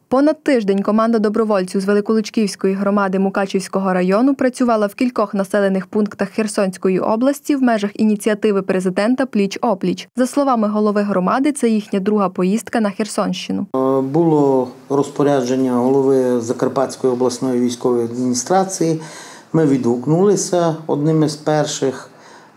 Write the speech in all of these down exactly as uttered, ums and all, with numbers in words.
Понад тиждень команда добровольців з Великолучківської громади Мукачівського району працювала в кількох населених пунктах Херсонської області в межах ініціативи президента «Пліч-опліч». За словами голови громади, це їхня друга поїздка на Херсонщину. Було розпорядження голови Закарпатської обласної військової адміністрації. Ми відгукнулися одним із перших.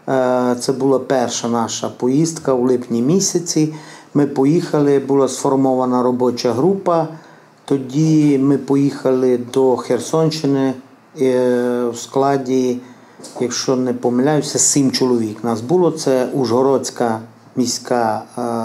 Це була перша наша поїздка у липні місяці. Ми поїхали, була сформована робоча група. Тоді ми поїхали до Херсонщини в складі, якщо не помиляюся, сім чоловік. Нас було, це Ужгородська міська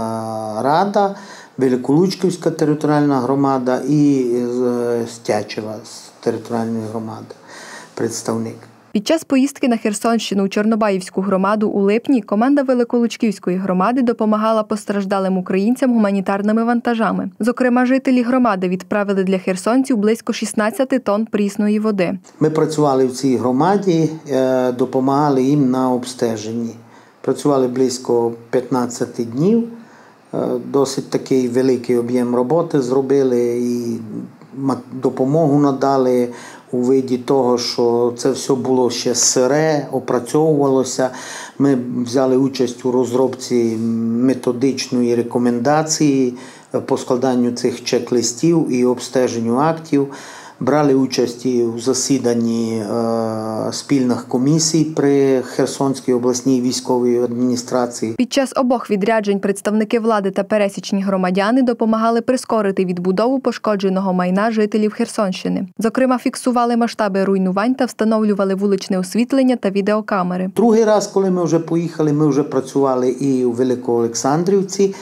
рада, Великолучківська територіальна громада і Стячева територіальної громади, представник. Під час поїздки на Херсонщину у Чорнобаївську громаду у липні команда Великолучківської громади допомагала постраждалим українцям гуманітарними вантажами. Зокрема, жителі громади відправили для херсонців близько шістнадцять тонн прісної води. Ми працювали в цій громаді, допомагали їм на обстеженні. Працювали близько п'ятнадцять днів, досить такий великий об'єм роботи зробили і допомогу надали у виді того, що це все було ще сире, опрацьовувалося. Ми взяли участь у розробці методичної рекомендації по складанню цих чек-листів і обстеженню актів. Брали участь і у засіданні е, спільних комісій при Херсонській обласній військовій адміністрації. Під час обох відряджень представники влади та пересічні громадяни допомагали прискорити відбудову пошкодженого майна жителів Херсонщини. Зокрема, фіксували масштаби руйнувань та встановлювали вуличне освітлення та відеокамери. Другий раз, коли ми вже поїхали, ми вже працювали і у Великоолександрівці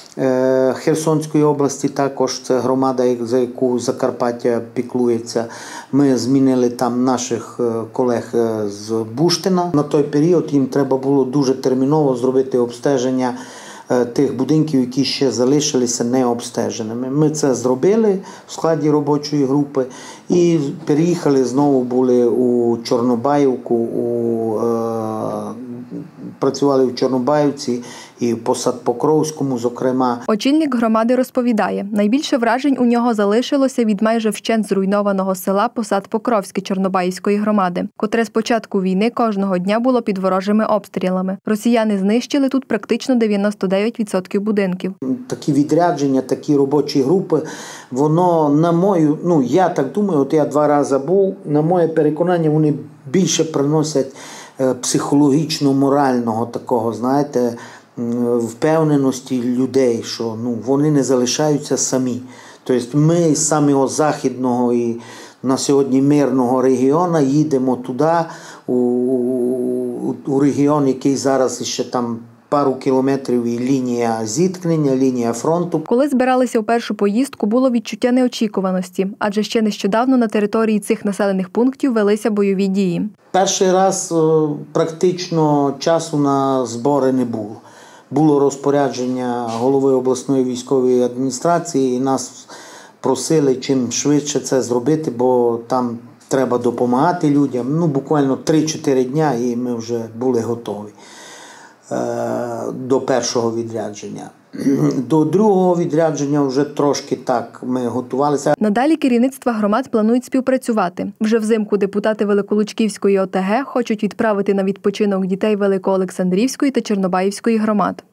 Херсонської області, також це громада, за яку Закарпаття піклується. Ми змінили там наших колег з Буштина. На той період їм треба було дуже терміново зробити обстеження тих будинків, які ще залишилися необстеженими. Ми це зробили в складі робочої групи і переїхали, знову були у Чорнобаївку, у, е, працювали в Чорнобаївці і в Посадпокровському, зокрема. Очільник громади розповідає, найбільше вражень у нього залишилося від майже вщент зруйнованого села Посадпокровське Чорнобаївської громади, котре з початку війни кожного дня було під ворожими обстрілами. Росіяни знищили тут практично дев'яносто дев'ять відсотків будинків. Такі відрядження, такі робочі групи, воно, на мою, ну я так думаю, от я два рази був, на моє переконання, вони більше приносять психологічно-морального такого, знаєте, впевненості людей, що ну, вони не залишаються самі. Тобто ми з самого західного і на сьогодні мирного регіону їдемо туди, у, у, у регіон, який зараз ще там пару кілометрів і лінія зіткнення, лінія фронту. Коли збиралися у першу поїздку, було відчуття неочікуваності, адже ще нещодавно на території цих населених пунктів велися бойові дії. Перший раз практично часу на збори не було. Було розпорядження голови обласної військової адміністрації і нас просили чим швидше це зробити, бо там треба допомагати людям. Ну, буквально три-чотири дня і ми вже були готові до першого відрядження. До другого відрядження вже трошки так ми готувалися. Надалі керівництва громад планують співпрацювати. Вже взимку депутати Великолучківської ОТГ хочуть відправити на відпочинок дітей Великоолександрівської та Чорнобаївської громад.